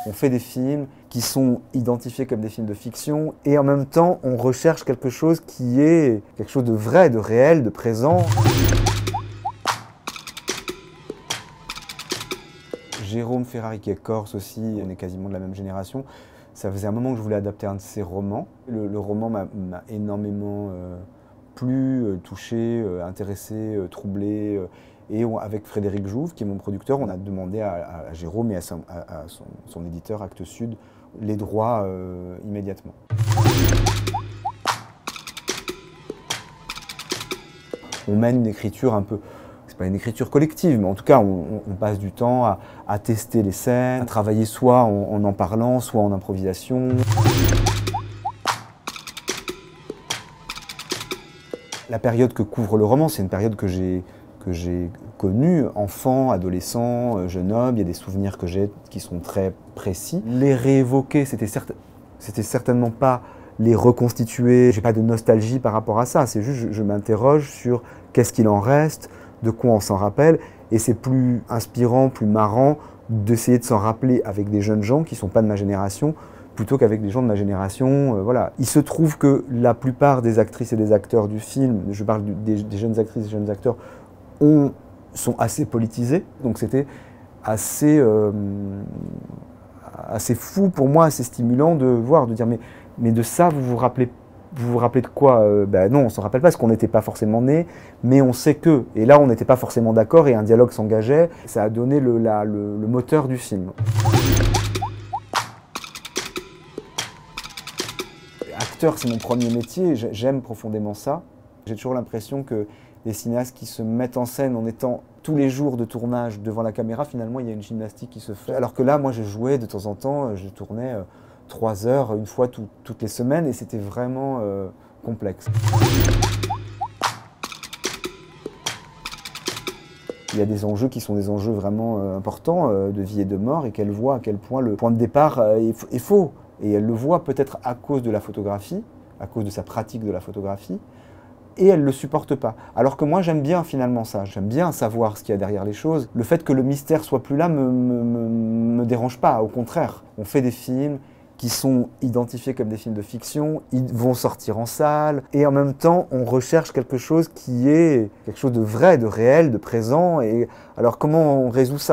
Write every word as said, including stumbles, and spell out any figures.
On fait des films qui sont identifiés comme des films de fiction et en même temps, on recherche quelque chose qui est quelque chose de vrai, de réel, de présent. Jérôme Ferrari, qui est corse aussi, on est quasiment de la même génération. Ça faisait un moment que je voulais adapter un de ses romans. Le, le roman m'a énormément euh, plu, euh, touché, euh, intéressé, euh, troublé. Euh, et on, avec Frédéric Jouve, qui est mon producteur, on a demandé à, à, à Jérôme et à, son, à, à son, son éditeur Actes Sud les droits euh, immédiatement. On mène une écriture un peu... C'est pas une écriture collective, mais en tout cas, on, on passe du temps à, à tester les scènes, à travailler soit en, en en parlant, soit en improvisation. La période que couvre le roman, c'est une période que j'ai que j'ai connue, enfant, adolescent, jeune homme. Il y a des souvenirs que j'ai qui sont très précis. Les réévoquer, c'était certes, c'était certainement pas les reconstituer. J'ai pas de nostalgie par rapport à ça. C'est juste, je, je m'interroge sur qu'est-ce qu'il en reste, de quoi on s'en rappelle, et c'est plus inspirant, plus marrant d'essayer de s'en rappeler avec des jeunes gens qui ne sont pas de ma génération, plutôt qu'avec des gens de ma génération. Euh, voilà. Il se trouve que la plupart des actrices et des acteurs du film, je parle du, des, des jeunes actrices et jeunes acteurs, ont, sont assez politisés, donc c'était assez, euh, assez fou pour moi, assez stimulant de voir, de dire mais, mais de ça vous vous rappelez Vous vous rappelez de quoi? euh, ben Non, on ne s'en rappelle pas parce qu'on n'était pas forcément nés, mais on sait que. Et là, on n'était pas forcément d'accord et un dialogue s'engageait. Ça a donné le, la, le, le moteur du film. Acteur, c'est mon premier métier, j'aime profondément ça. J'ai toujours l'impression que les cinéastes qui se mettent en scène en étant tous les jours de tournage devant la caméra, finalement, il y a une gymnastique qui se fait. Alors que là, moi, je jouais de temps en temps, je tournais euh, trois heures, une fois tout, toutes les semaines, et c'était vraiment euh, complexe. Il y a des enjeux qui sont des enjeux vraiment euh, importants, euh, de vie et de mort, et qu'elle voit à quel point le point de départ euh, est, est faux. Et elle le voit peut-être à cause de la photographie, à cause de sa pratique de la photographie, et elle ne le supporte pas. Alors que moi, j'aime bien finalement ça, j'aime bien savoir ce qu'il y a derrière les choses. Le fait que le mystère soit plus là me, me, me, me dérange pas, au contraire. On fait des films qui sont identifiés comme des films de fiction, ils vont sortir en salle, et en même temps, on recherche quelque chose qui est quelque chose de vrai, de réel, de présent, et alors comment on résout ça ?